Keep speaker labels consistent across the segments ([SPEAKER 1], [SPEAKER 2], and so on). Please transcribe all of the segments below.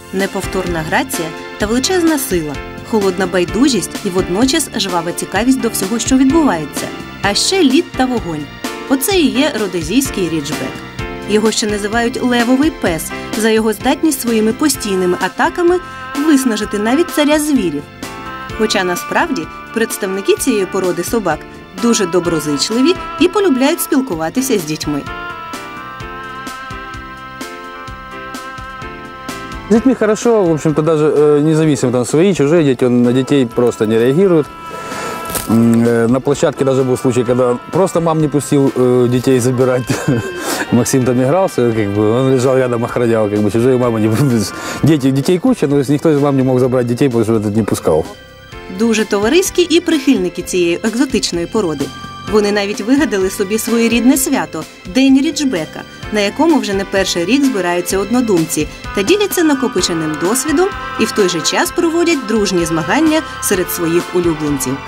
[SPEAKER 1] Неповторна грація та величезна сила, холодна байдужість і водночас жвава цікавість до всього, що відбувається. А ще лід та вогонь. Оце і є родезійський ріджбек. Його ще називають «левовий пес» за його здатність своїми постійними атаками виснажити навіть царя звірів. Хоча насправді представники цієї породи собак дуже доброзичливі і полюбляють спілкуватися з дітьми.
[SPEAKER 2] С детьми хорошо, в общем-то, даже независимо, там свои, чужие дети, он на детей просто не реагирует. На площадке даже был случай, когда просто мам не пустил детей забирать. Максим там игрался, как бы, он лежал рядом, охранял, как бы, чужие мамы не... Детей куча, но никто из мам не мог забрать детей, потому что этот не пускал.
[SPEAKER 1] Дуже товариські і прихильники цієї екзотичної породи. Вони навіть вигадали собі своєрідне свято – День ріджбека, на якому вже не перший рік збираються однодумці та діляться накопиченим досвідом і в той же час проводять дружні змагання серед своїх улюбленців.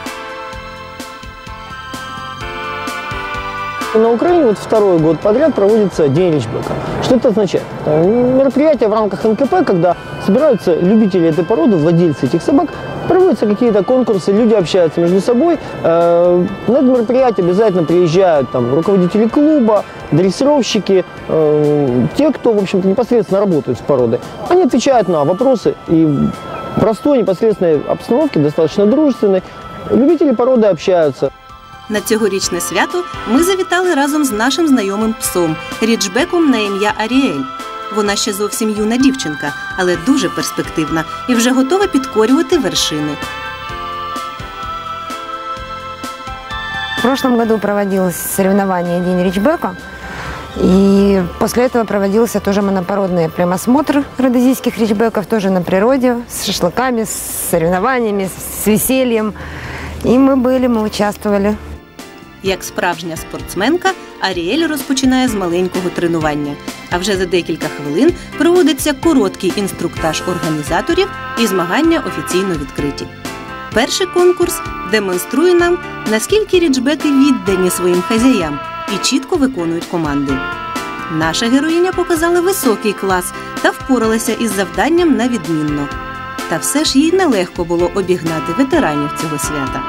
[SPEAKER 3] На Украине вот второй год подряд проводится День ричбека. Что это означает? Мероприятие в рамках НКП, когда собираются любители этой породы, владельцы этих собак, проводятся какие-то конкурсы, люди общаются между собой. На это мероприятие обязательно приезжают там, руководители клуба, дрессировщики, те, кто, в общем-то, непосредственно работает с породой. Они отвечают на вопросы и в простой, непосредственной обстановке, достаточно дружественной, любители породы общаются.
[SPEAKER 1] На цьогорічне свято ми завітали разом з нашим знайомим псом – ріджбеком на ім'я Аріель. Вона ще зовсім юна дівчинка, але дуже перспективна і вже готова підкорювати вершини.
[SPEAKER 4] В прошлом году проводилось соревнование «День ричбека», и после этого проводился тоже монопородный прям осмотр родезийских ричбеков, тоже на природе, с шашлыками, с соревнованиями, с весельем. И мы участвовали.
[SPEAKER 1] Як справжня спортсменка, Аріель розпочинає з маленького тренування. А вже за декілька хвилин проводиться короткий інструктаж організаторів і змагання офіційно відкриті. Перший конкурс демонструє нам, наскільки ріджбеки віддані своїм хазяям і чітко виконують команди. Наша героїня показала високий клас та впоралася із завданням на відмінно. Та все ж їй нелегко було обігнати ветеранів цього свята.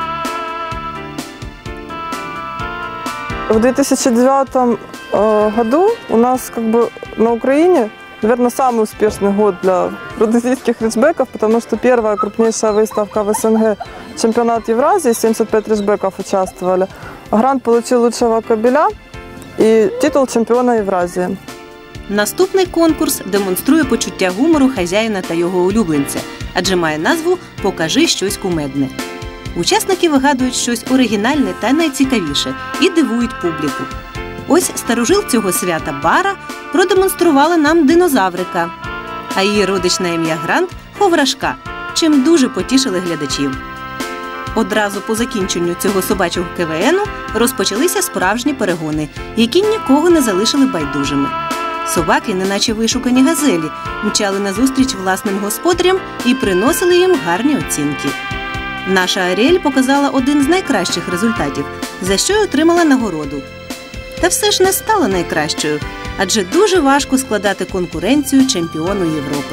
[SPEAKER 5] В 2009 году у нас на Украине, наверное, самый успешный год для родезийских ричбеков, потому что первая крупнейшая выставка в СНГ, чемпионат Евразии, 75 ричбеков участвовали. Грант получил лучшего кобеля и титул чемпиона Евразии.
[SPEAKER 1] Наступний конкурс демонструє почуття гумору хазяїна та його улюбленця, адже має назву «Покажи щось кумедне». Учасники вигадують щось оригінальне та найцікавіше і дивують публіку. Ось старожил цього свята Бара продемонструвала нам динозаврика, а її родич на ім'я Грант – Ховрашка, чим дуже потішили глядачів. Одразу по закінченню цього собачого КВНу розпочалися справжні перегони, які нікого не залишили байдужими. Собаки, неначе вишукані газелі, мчали назустріч власним господарям і приносили їм гарні оцінки. Наша Аріель показала один з найкращих результатів, за що й отримала нагороду. Та все ж не стала найкращою, адже дуже важко складати конкуренцію чемпіону Європи.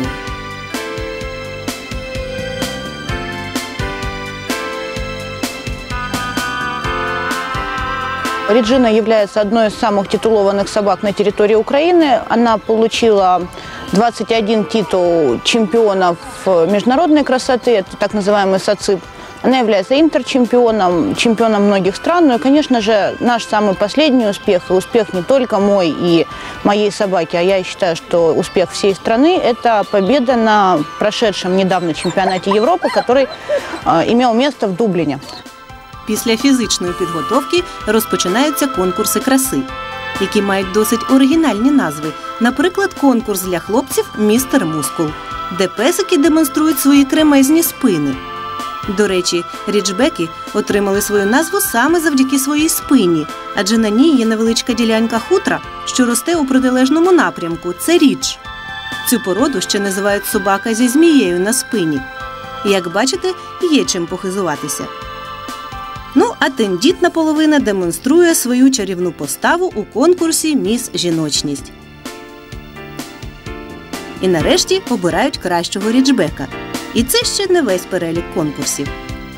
[SPEAKER 6] Реджина является одной из самых титулованных собак на территории Украины. Она получила 21 титул чемпионов международной красоты, это так называемый СОЦИП. Она является интерчемпионом, чемпионом многих стран. Ну и, конечно же, наш самый последний успех, и успех не только мой и моей собаки, а я считаю, что успех всей страны, это победа на прошедшем недавно чемпионате Европы, который имел место в Дублине.
[SPEAKER 1] Після фізичної підготовки розпочинаються конкурси краси, які мають досить оригінальні назви. Наприклад, конкурс для хлопців «Містер Мускул», де песики демонструють свої кремезні спини. До речі, ріджбеки отримали свою назву саме завдяки своїй спині, адже на ній є невеличка ділянка хутра, що росте у протилежному напрямку – це рідж. Цю породу ще називають собака зі змією на спині. Як бачите, є чим похизуватися. Ну, а тендітна половина демонструє свою чарівну поставу у конкурсі «Міс Жіночність». І нарешті обирають кращого ріджбека. І це ще не весь перелік конкурсів.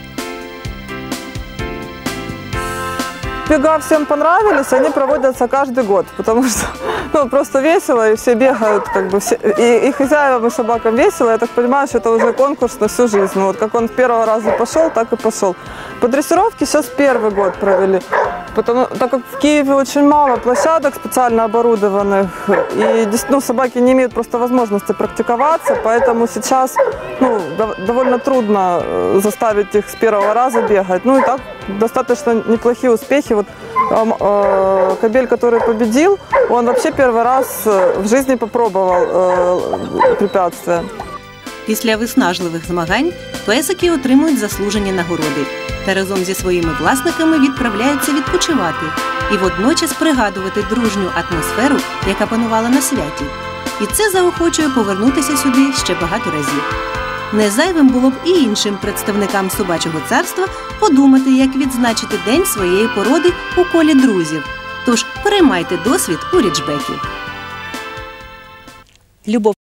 [SPEAKER 5] Бега всем понравились, они проводятся каждый год, потому что просто весело, и все бегают, и хозяевам, и собакам весело. Я так понимаю, что это уже конкурс на всю жизнь. Вот как он с первого раза пошел, так и пошел. По дрессировке сейчас первый год провели, так как в Киеве очень мало площадок специально оборудованных, и собаки не имеют просто возможности практиковаться, поэтому сейчас довольно трудно заставить их с первого раза бегать. И так достаточно неплохие успехи. Вот кобель, который победил, он вообще первый раз в жизни попробовал препятствия.
[SPEAKER 1] Після виснажливих змагань песики отримують заслужені нагороди та разом зі своїми власниками відправляються відпочивати і водночас пригадувати дружню атмосферу, яка панувала на святі. І це заохочує повернутися сюди ще багато разів. Не зайвим було б і іншим представникам собачого царства подумати, як відзначити день своєї породи у колі друзів. Тож переймайте досвід у ріджбеків. Любов